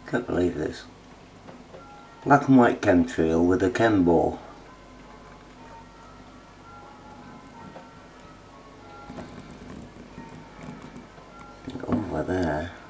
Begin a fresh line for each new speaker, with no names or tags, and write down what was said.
Can't believe this. Black and white chemtrail with a chem ball. Over there.